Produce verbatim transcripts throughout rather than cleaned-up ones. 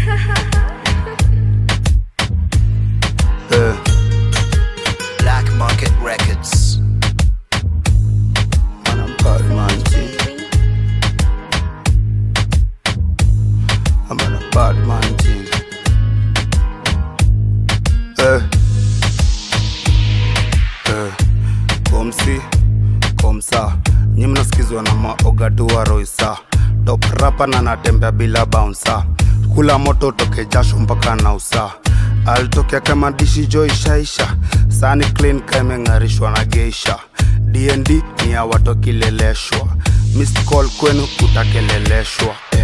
uh. Black Market Records. Man, I'm bad man thing. I'm on a bad man thing. Uh. Uh. Comme si, comme ça. Nyi mnasikizwa na maogadua roisa. Top rapper na natembea bila bouncer. Kula moto toke jasho mpaka na usa. Alitokea kama dishi jo ishaisha. Sani clean kama ngarishwa na geisha. D and D ni ya watu kileleshwa. Missed call kwenu utakeleleshwa. Eh.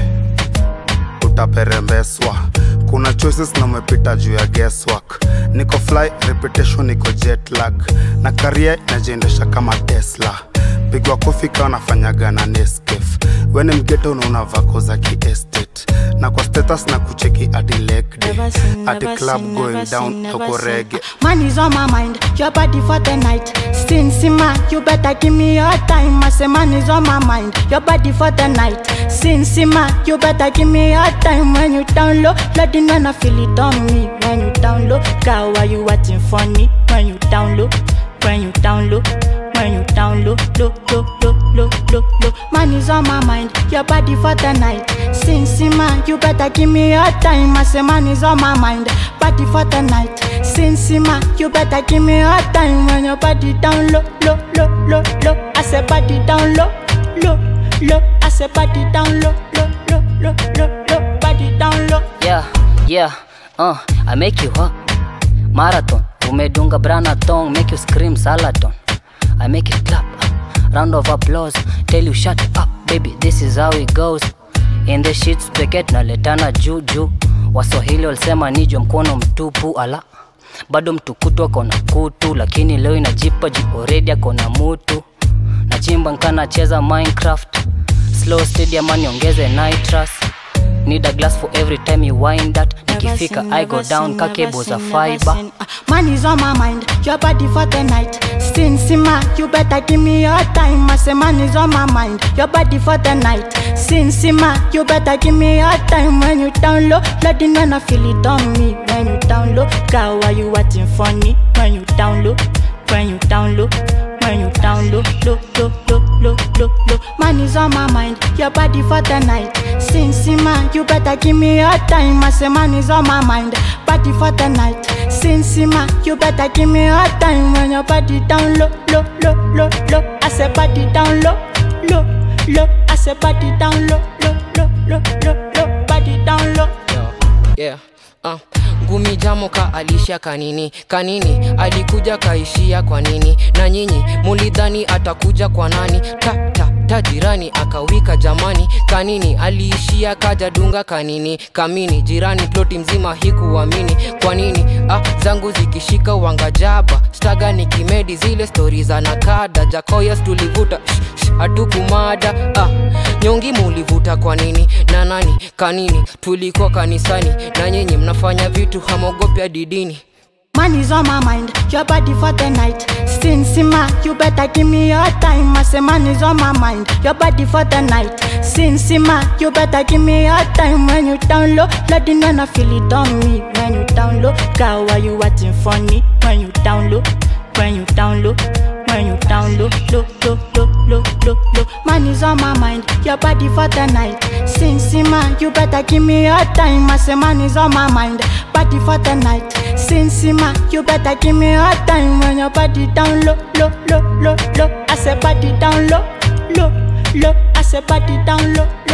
Utaperembeswa. Kuna choices na umepita juu ya guesswork. Niko fly, reputation niko jet lag. Na career najiendesha kama Tesla. Pigwa kofi kwa nafanyaga na Nescafe. Wene mgeto unaona vako za ki-estate. Na kwa status na kucheki ati leg day. Ati club going down toko reggae. Money's on my mind, your body for the night. Since ma, you better give me your time. I say money's on my mind, your body for the night. Since ma, you better give me your time. When you down low, flooding when I feel it on me. When you down low, girl, why you acting funny? When you down low, when you down low. When you down low, low, low, low, low, low, low. Money's on my mind, your body for the night. Since ma, you better give me your time. I say money's on my mind, body for the night. Since ma, you better give me your time. When your body down low, low, low, low, low. I say body down low, low, low. I say body down low, low, low, low, low, low. Body down low. Yeah, yeah, uh, I make you hot. Marathon, umedunga branathon, make you scream salaton. I make it clap, round of applause. Tell you shut up, baby, this is how it goes. In the sheets peket na letana juju. Waswahili walisema nijo mkono mtupu ala. Bado mtukutu wako na kutu. Lakini leo inajipa juu already ako na mutu. Nachimba nkana cheza Minecraft. Slow steady amani ongeze nitrous. Need a glass for every time you wind that. Nikifika I go down kakebo za fiber. Money's on my mind, your body for the night. Since ma, you better give me your time. I say money's on my mind, your body for the night. Since ma, you better give me your time. When you down low, flooding when I feel it on me. When you down low, girl, why you acting funny? When you down low, when you down low. When you down low, low, low, low, low, low, low. Money's on my mind, your body for the night. Since ma, you better give me your time. I say money's on my mind, body for the night. Since ma, you better give me your time. When your body down low, low, low, low, low. I say body down low, low, low. I say body down low, low, low, low, low, low. Body down low. Yeah, uh. Ngumi jamo ka alisha kanini. Kanini, alikuja kaishia kwa nini. Na nyinyi, mulidhani atakuja kwa nani. Ta, ta, ta jirani, akawika jamani. Kanini, aliishia kaja dunga kanini. Kamini, jirani ploti mzima hiku wamini. Kwa nini, ah, zangu zikishika wangajaba. Staga ni kimedi zile stories anakada. Jakoyas tulivuta, shh, shh, hatukumada. Ah, nyongi mulivuta kwa nini. Na nani, kanini, tulikuwa kanisani. Na nyinyi mnafanya vitu hamogopia didini. Money's on my mind, your body for the night. Since ma, you better give me your time. I say money's on my mind, your body for the night. Since ma, you better give me your time. When you down low, flooding when I feel it on me. When you down low, girl, why you acting funny? When you down low, when you down low. When you down low, low, low, low, low, low, low. Money's on my mind, your body for the night. Since ma, you better give me your time. I say money's on my mind, body for the night. Since ma, you better give me your time. When your body down low, low, low, low, low. I say body down low, low, low. I say body down low.